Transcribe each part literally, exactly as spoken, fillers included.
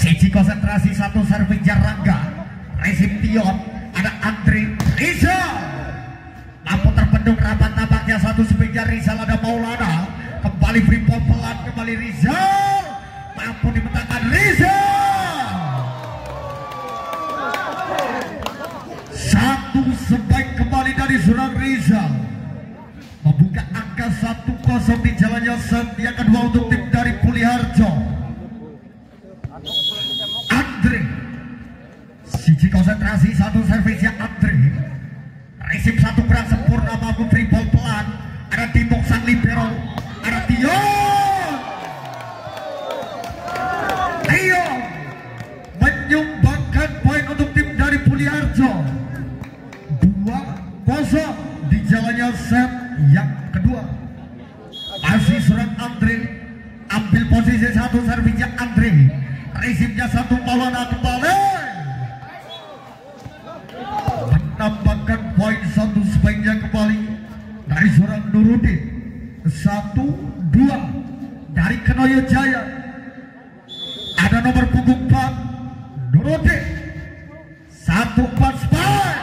Siji konsentrasi satu servis Jarangga. Resip Tion. Ada Andre Rizal. Lampu terbendung rapat tampaknya satu sepeda Rizal. Ada Maulana. Kembali Freeport pelan. Kembali Rizal. Mampu dimenangkan Rizal. Satu sebaik kembali dari seorang Rizal. Membuka angka satu kosong di jalannya set yang kedua untuk tim dari Puliharjo. Andre siji konsentrasi satu servisnya Andre. Resip satu kurang sempurna mampu dribble pelan. Ada Timok sang libero. Ada Tion. Tion menyumbangkan poin untuk tim dari Puliharjo. Dua kosong di jalannya set yang kedua. Masih seorang Andre. Ambil posisi satu servisnya Andre. Resipnya satu Maulana kembali. Menambahkan poin satu sebaiknya kembali dari seorang Nurudin. Satu dua dari Kenoyo Jaya. Ada nomor punggung empat Nurudin. Satu empat spike.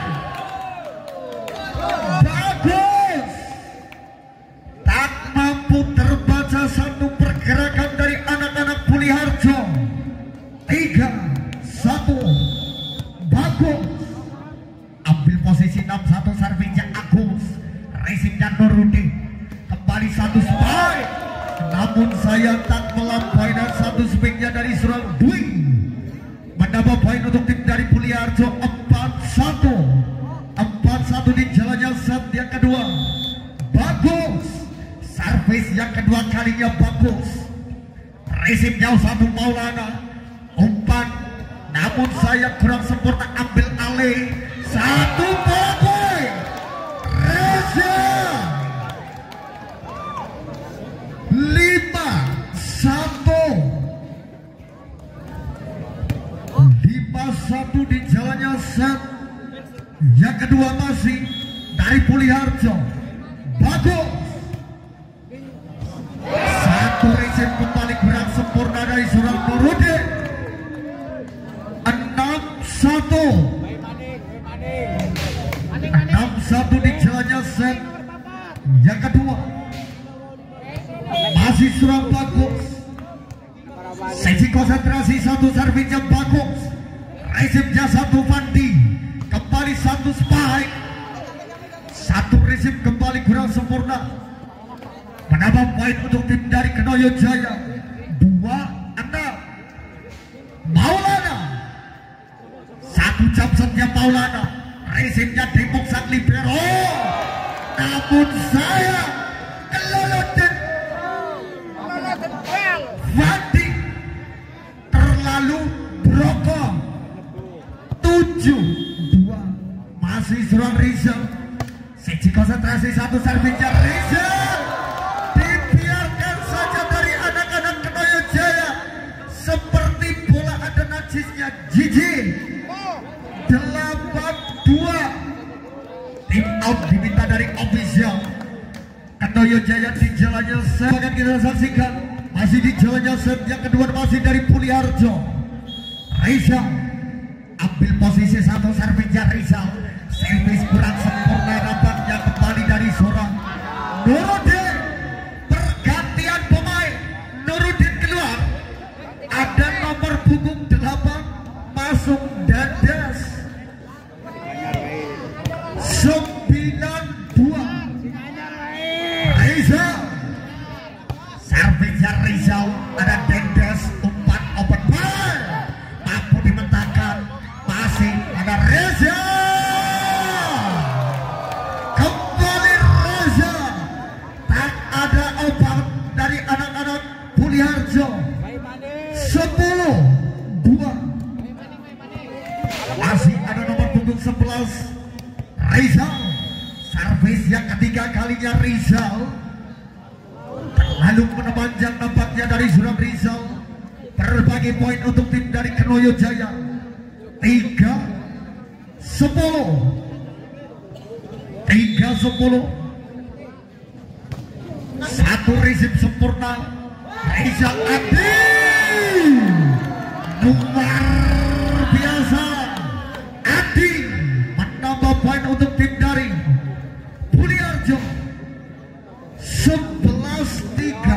Bagus. Tak mampu terbaca satu pergerakan dari anak-anak Puliharjo. Tiga satu. Bagus. Ambil posisi enam satu servisnya Agus. Resipnya Nurudin. Kembali satu spike. Namun saya tak melampaui dan satu spike-nya dari seorang Dwi. Menambah poin untuk tim dari Puliharjo. Empat satu. Empat satu di jalannya set yang kedua. Bagus. Servis yang kedua kalinya bagus. Resip jauh satu Maulana. Umpan. Namun saya kurang sempurna ambil alih. Satu poin. Reza. Lima satu. Lima satu di jalannya set. Yang kedua masih dari Puliharjo. Bagus. Satu resip kembali kurang sempurna dari seorang Nurudin. Enam satu. Enam satu di jalannya set yang kedua. Masih seorang Bagus. Sesi konsentrasi satu servisnya Bagus. Resipnya satu Fandi. Kembali satu spike. Satu resip kembali kurang sempurna. Menambah poin untuk tim dari Kenoyo Jaya. Dua enam. Maulana. Satu jam setnya Maulana. Resipnya Timok sang libero. Namun saya kelolotan. Fandi terlalu brokong. Tujuh dua. Masih seorang Rizal. Siji konsentrasi satu servisnya Rizal. Dibiarkan saja dari anak-anak Kenoyo Jaya. Seperti bola ada najisnya. Jiji. Delapan dua. Tim out diminta dari official. Kenoyo Jaya di jalannya set. Akan kita saksikan. Masih di jalannya set yang kedua masih dari Puliharjo. Rizal. Ambil posisi satu servisnya Rizal. Servis kurang sempurna nampaknya kembali dari seorang Nurudin. Pergantian pemain. Nurudin keluar. Ada nomor punggung delapan masuk Dadas. Sembilan dua. Rizal. Servisnya Rizal. Ada Dadas. Umpan open ball. Mampu dimentahkan. Masih ada Reza. Kembali Reza. Tak ada obat dari anak-anak Puliharjo. Sepuluh dua. Masih ada nomor punggung sebelas Rizal. Servis yang ketiga kalinya Rizal. Terlalu menemanjang nampaknya dari seorang Rizal. Berbagi poin untuk tim dari Kenoyo Jaya. Tiga sepuluh. Tiga sepuluh. Satu resip sempurna Rizal Adi. luar biasa. Adi menambah poin untuk tim dari Budiarjo. Sebelas tiga.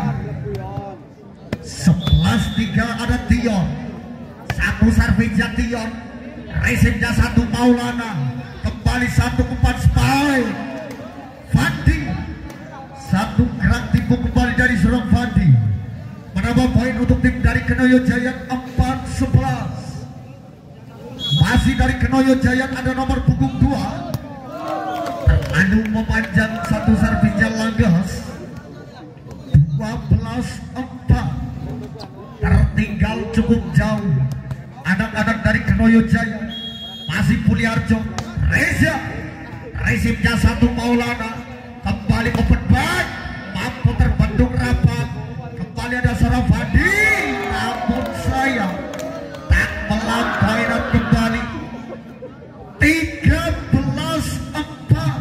Sebelas tiga ada Tion. Satu servisnya Tion. Resipnya satu Maulana. Kembali satu empat Spy. Fandi. Satu gerak tipu kembali dari seorang Fandi. Menambah poin untuk tim dari Kenoyo Giant empat sebelas. Masih dari Kenoyo Giant ada nomor punggung dua. Terlalu memanjang satu servisnya Langgas. Dua belas empat. Tertinggal cukup jauh. Anak-anak dari Kenoyo Giant. Masih Budiarjo. Reza. Resipnya satu Maulana. Kembali open back. Mampu terbendung rapat. Kembali ada seorang Fandi. Namun saya tak melampaui dan kembali tiga belas empat.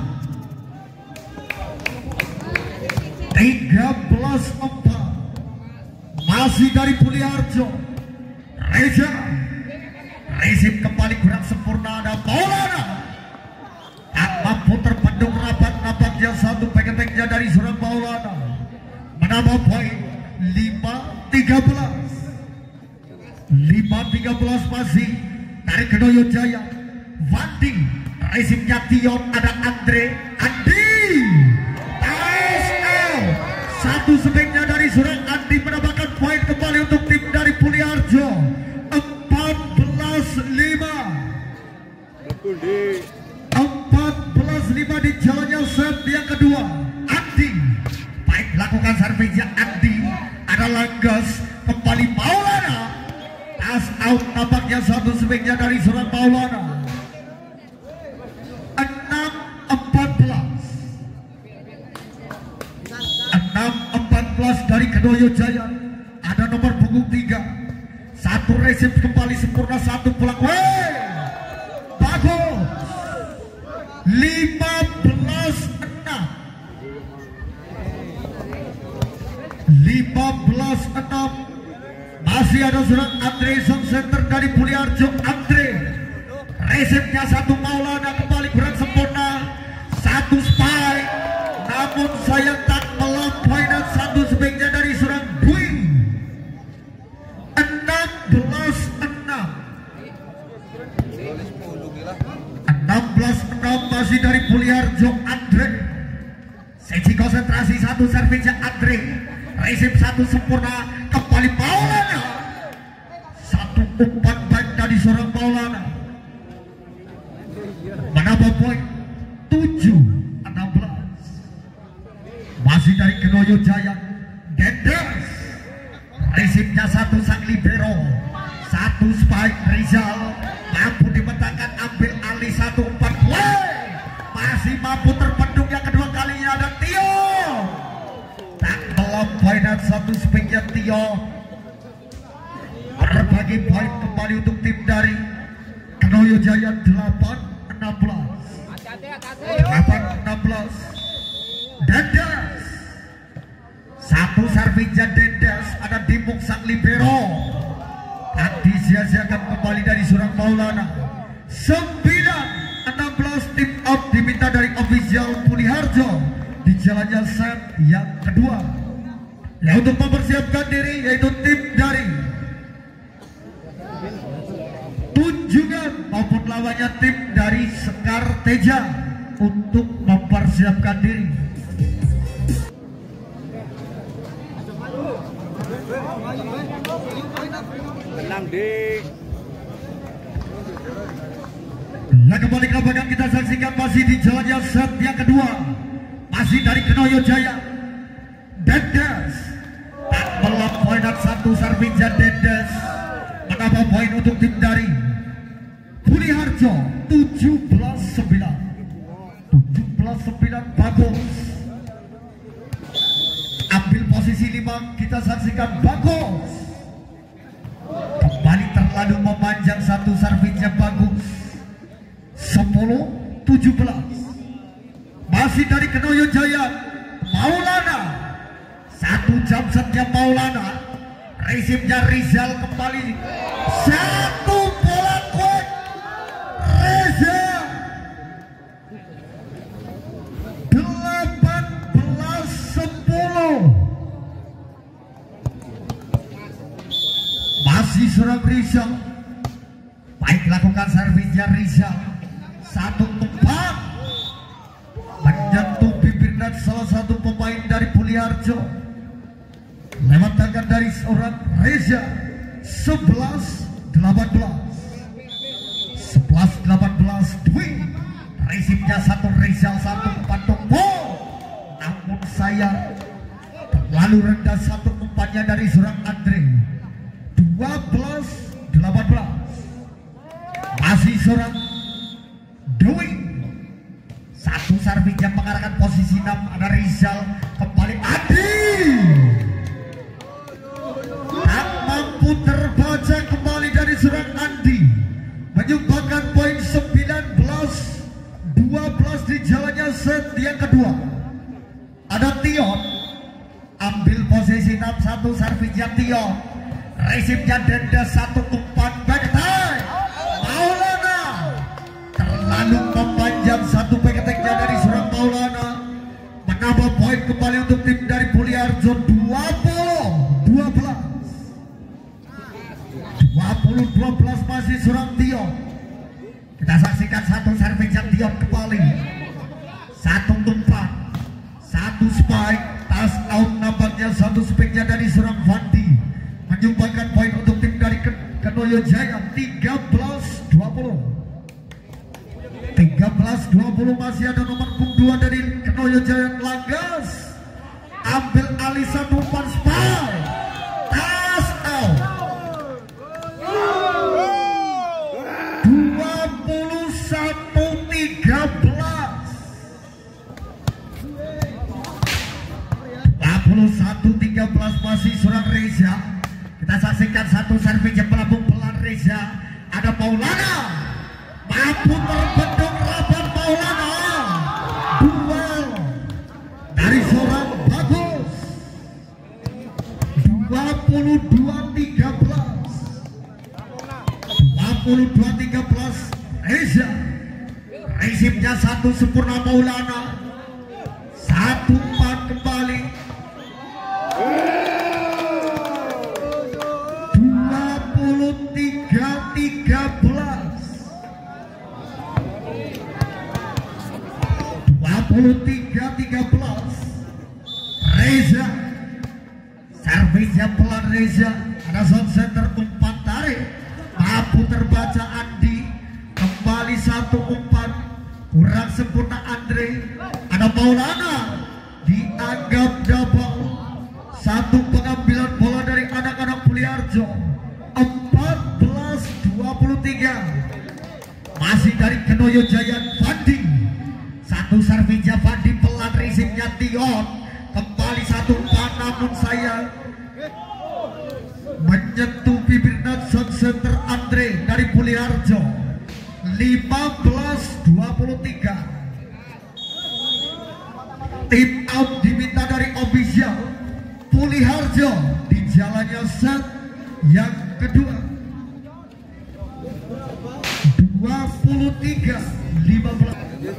tiga belas empat. Masih dari Budiarjo. Reza. Resip kembali kurang sempurna ada Maulana. Tak mampu terbendung rapat. Nampaknya satu pengeteknya dari seorang Maulana. Menambah poin lima tiga belas. lima tiga belas masih dari Kenoyo Jaya. Wandi. Resipnya Tion ada Andre. Andi. Ties out. Satu sebaiknya dari seorang Andi menambahkan poin kembali untuk tim dari Budiarjo. empat belas lima. empat belas lima di jalannya set yang kedua. Andi. Baik lakukan servisnya Andi. Ada Langgas. Kembali Maulana. As out nampaknya satu sebaiknya dari seorang Maulana. enam empat belas. enam empat belas dari Kenoyo Jaya. Ada nomor punggung tiga. Satu resip kembali sempurna. Satu pulang. Wey, bagus. lima belas enam. lima belas enam. Masih ada seorang Andre Song Center dari Budiarjo. Andre. Resipnya satu Maulana. Kembali kurang sempurna. Satu Spy. Namun saya tak melampaui dan satu sebaiknya dari seorang Dwi. enam belas enam. enam belas enam masih dari Budiarjo. Andre. Sesi konsentrasi satu servisnya Andre. Resip satu sempurna. Kembali Maulana. Satu umpan baik dari seorang Maulana. Menambah poin tujuh enam belas. Masih dari Kenoyo Jaya. Dendes. Resipnya satu sang libero. Satu Spike Rizal. Mampu dibentangkan ambil alih satu empat. Masih mampu terbendung yang kedua kalinya ada Tio. Tak melampaui dan satu speknya Tio. Berbagi poin kembali untuk tim dari Kenoyo Jaya. Delapan enam belas. Delapan enam belas. Dendes. Satu servisnya Dendes. Ada Dimuk sang libero. Tak disia-siakan kembali dari seorang Maulana. Sembilan enam belas. Tim out diminta dari official Budiarjo di jalannya set yang kedua. Ya, untuk mempersiapkan diri yaitu tim dari Tunjungan maupun lawannya tim dari Sekar Teja untuk mempersiapkan diri. Tenang deh. Nah, kembali ke lapangan kita saksikan masih di jalannya set yang kedua. Masih dari Kenoyo Jaya. Dendes. Tak melampaui dan satu servisnya Dendes. Menambah poin untuk tim dari Budiarjo. tujuh belas sembilan. tujuh belas sembilan bagus. Ambil posisi lima kita saksikan bagus. Kembali terlalu memanjang satu servisnya bagus. Sepuluh tujuh belas. Masih dari Kenoyo Jaya. Maulana. Satu jam setnya Maulana. Resipnya Rizal kembali Satu bola kuat Reza. Delapan belas sepuluh. Masih serang Rizal. Baik lakukan servisnya Rizal. Satu tempat menyentuh bibir dan salah satu pemain dari Puliharjo. Lewat tangan dari seorang Reza. Sebelas delapan belas. Sebelas delapan belas. Dwi. Resipnya satu Rizal, satu empat Tombo. Namun saya terlalu rendah satu empatnya dari seorang Andre. Dua belas delapan belas. Masih seorang Dwi. Satu servisnya mengarahkan posisi enam. Ada Rizal. Kembali Adi. Tak mampu terbaca kembali dari seorang Andi. Menyumbangkan poin sembilan belas dua belas di jalannya set yang kedua. Ada Tion. Ambil posisi enam satu servisnya Tion. Resipnya denda satu umpan bagetai. Maulana terlalu memanjang satu bageteknya dari seorang Maulana. Menambah poin kembali untuk tim dari Puliharjo. Dua puluh dua belas. Dua puluh dua belas masih seorang Tion. Kita saksikan satu servisnya Tion kembali. Satu umpan, satu spike, tas out nampaknya satu spike-nya dari seorang Fandi. Menyumbangkan poin untuk tim dari Kenoyo Jaya. Tiga belas dua puluh. Tiga belas dua puluh. Masih ada nomor punggung dua dari Kenoyo Jaya. Langgas ambil alih satu umpan spike, tas out. Dua puluh satu tiga belas. Dua puluh satu tiga belas masih seorang Reza. Kita saksikan satu servisnya pelabung pelan Reza. Ada Maulana. Mampu terbendung rapat Maulana. Duel dari seorang Bagus. Dua puluh dua tiga belas. Dua puluh dua tiga belas Reza. Resipnya satu sempurna Maulana. Satu empat kembali. Dua puluh tiga tiga belas. Dua puluh tiga tiga belas. Reza. Servisnya pelan Reza. Ada sound center umpan tarik. Mampu terbaca Andi. Kembali satu umpan. Kurang sempurna Andre. Ada Maulana. Dianggap double. Satu pengambilan bola dari anak-anak Puliharjo. Empat belas dua puluh tiga. Masih dari Kenoyo Jaya Fandi. Satu servisnya Fandi pelan. Resipnya Tion. Kembali satu umpan. Namun saya menyentuh bibir dan sound center Andre dari Puliharjo. Lima belas dua puluh tiga. Tim out diminta dari official Puliharjo di jalannya set yang kedua. Dua puluh tiga lima belas.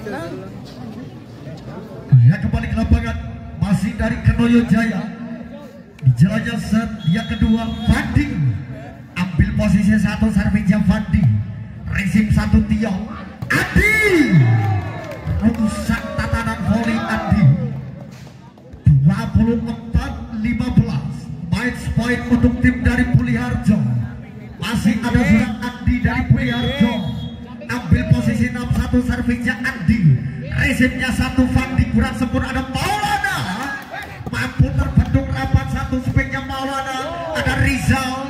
Ya, kembali ke lapangan. Masih dari Kenoyo Jaya di jalannya set yang kedua. Fandi ambil posisi satu servisnya Fandi. Resip satu Tion. Adi rusak tatanan volley Adi. Dua puluh empat lima belas. Match point untuk tim dari Puliharjo. Masih ada seorang Adi dari Puliharjo. Ambil posisi enam satu servisnya Adi. Resipnya satu Fandi. Kurang sempurna. Ada Maulana. Mampu terbendung rapat satu speknya Maulana. Ada Rizal.